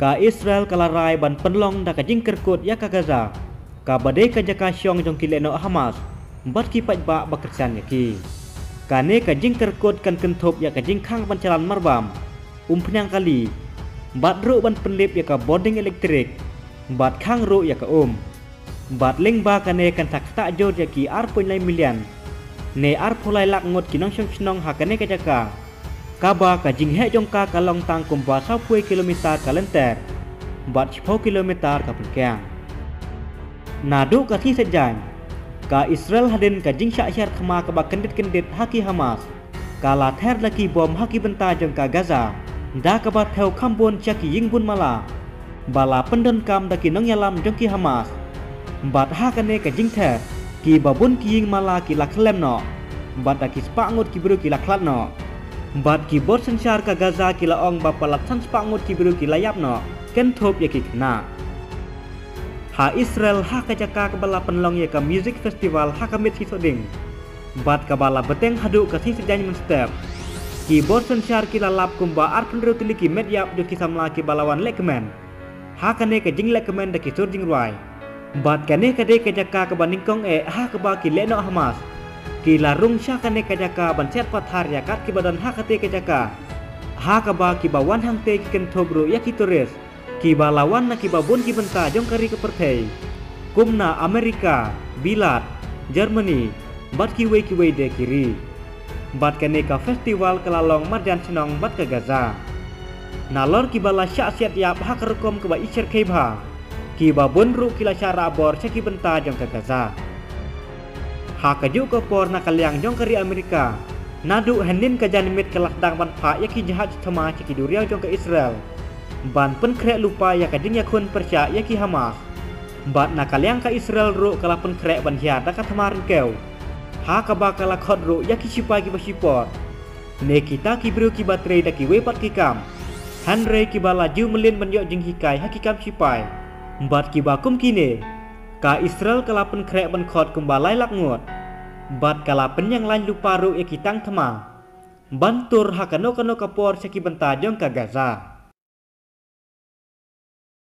Ka Israel kalarai ban penlong da ka jingker kot ya ka Gaza. Ka badai ka jaka syong jong kileno Hamas. Bat ki pat ba bakersan ya ki. Ka ne ka jingker kot kan kentop ya ka jingkang pancalan marbam. Penyang kali. Bat ru ban penlip ya ka boarding elektrik. Bat kang ru ya ka Bat leng ba ka ne kan tak jod ya ki ar punlai milian. Ne ar pulai lak ngot kinong syong ha ka ne ka jaka. Kaba ka jing he jong ka kalong tang kumba 10 kilometer ka lenter. Bat 10 kilometer ka pengkang. Nadu ka thi sejan. Ka Israel hadin ka jing syak khama ka ba kendit haki Hamas. Ka la ther laki bom haki benta jong ka Gaza. Da ka ba theo kambon chaki ying bun mala. Bala pendon kam da ki nong yalam jong ki Hamas. Bat ha ka ne ka jing ther ki babun ki ying mala ki la klem no. Bat da ki spa ngot ki bru ki la klat no. Bat ki bot sensar ka Gaza ki laong bapa lapsan spangut ki biru ki layap no ken thop ya ki kena. Ha Israel ha ka jaka ka bala penlong ya ka music festival ha ka mit si soding. Bat ka bala beteng hadu ka si sejany men step. Ki bot sensar ki lalap kumba ar penru tili ki met yap jo ki samla ki balawan lekmen. Ha ka ne ka jing lekmen da ki sur jing ruai. Bat ka ne ka de ka jaka ka baningkong ha ka ba ki leno Hamas. Ki larung sya ka ne ka jaka ban set pathar ya kat ki badan ha ka te ka jaka. Ha ka ba ki bawan hang te ki ken thobru ya ki tores. Ki ba lawan na ki babun ki benta jong kari ke perthei. Kumna Amerika, Bilat, Germany, bat ki we de kiri. Bat ka ne ka festival kelalong marjan senong bat ka Gaza. Nalor ki bala sya siat yap ha ka rekom ke ba icer kebha. Ki babun ru ki la syara abor sya ki benta jong ka Gaza. Ha kaju ko por na kalyang jong kari Amerika. Nadu henin ka janimit kelah dang ban pha ya ki jahat thama ki duriau jong ka Israel. Ban pen krek lupa ya ka jing ya kun persya ya ki Hamas. Bat na kalyang ka Israel ru kala pen krek ban hiat da ka thama rengkeu. Ha ka ba kala khot ru ya ki sipai ki basipor. Ne kita ki bru ki baterai da ki wepat ki kam. Hanre ki bala ju melin ban yo jing hikai ha ki kam sipai. Bat ki bakum kine. Ka Israel kala pen krek ban khot kumbalai lak ngot. Bat kala pen yang lain lupa ru ya kitang thema. Bantur ha kano kapor seki benta jong ka Gaza.